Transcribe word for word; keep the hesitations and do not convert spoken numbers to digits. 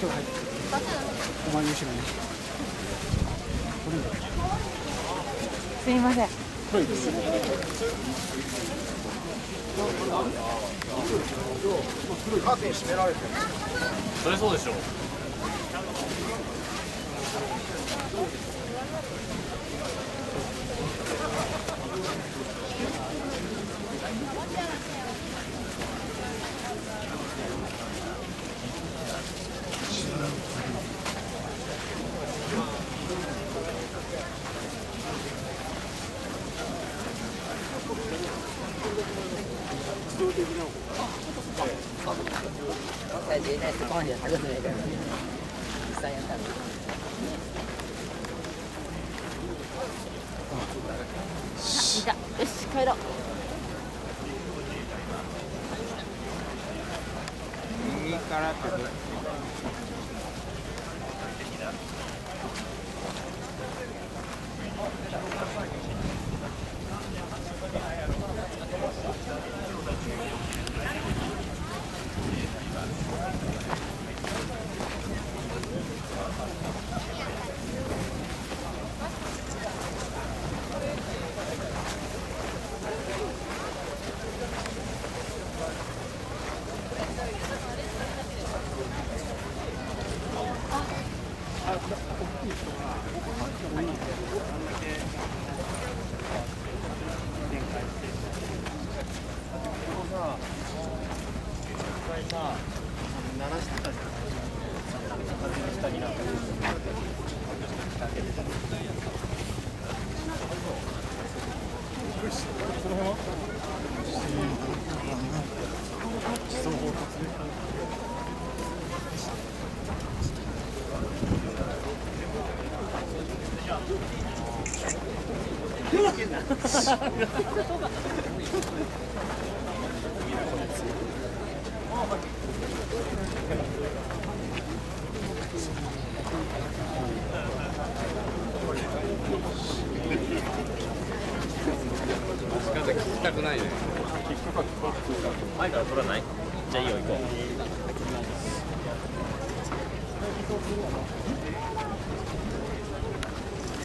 人が入ってる。お前の後ろに。 すみません。 カーテン閉められてる。 それそうでしょう。 在这那次逛街，他就是那个三阳蛋。 いた。よし、帰ろう。 右からってどう？ 聞きたくないね。前から取らない？じゃあいいよ、行こう。